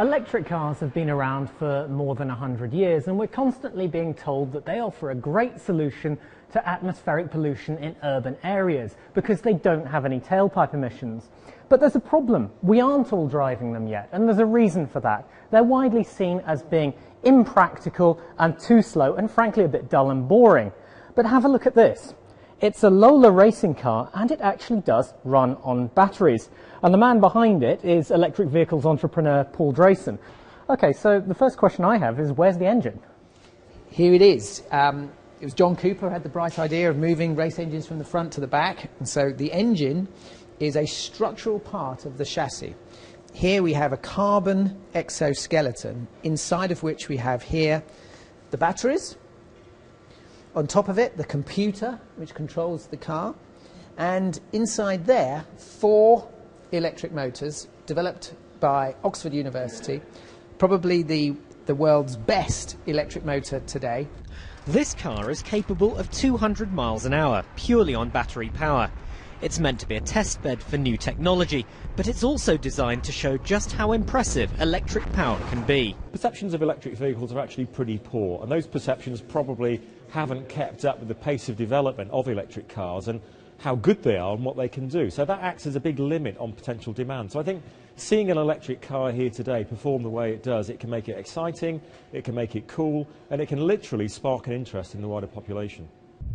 Electric cars have been around for more than 100 years, and we're constantly being told that they offer a great solution to atmospheric pollution in urban areas because they don't have any tailpipe emissions. But there's a problem. We aren't all driving them yet, and there's a reason for that. They're widely seen as being impractical and too slow and frankly a bit dull and boring. But have a look at this. It's a Lola racing car, and it actually does run on batteries. And the man behind it is electric vehicles entrepreneur Paul Drayson. Okay, so the first question I have is, where's the engine? Here it is. It was John Cooper who had the bright idea of moving race engines from the front to the back. And so the engine is a structural part of the chassis. Here we have a carbon exoskeleton, inside of which we have here the batteries. On top of it, the computer, which controls the car. And inside there, 4 electric motors developed by Oxford University, probably the world's best electric motor today. This car is capable of 200 miles an hour, purely on battery power. It's meant to be a test bed for new technology, but it's also designed to show just how impressive electric power can be. Perceptions of electric vehicles are actually pretty poor, and those perceptions probably haven't kept up with the pace of development of electric cars and how good they are and what they can do. So that acts as a big limit on potential demand. So I think seeing an electric car here today perform the way it does, it can make it exciting, it can make it cool, and it can literally spark an interest in the wider population.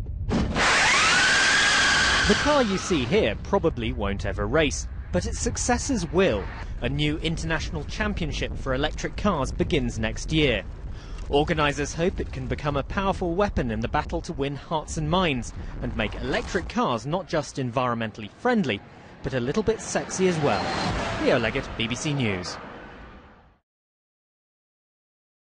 The car you see here probably won't ever race, but its successors will. A new international championship for electric cars begins next year. Organisers hope it can become a powerful weapon in the battle to win hearts and minds and make electric cars not just environmentally friendly, but a little bit sexy as well. Leo Leggett, BBC News.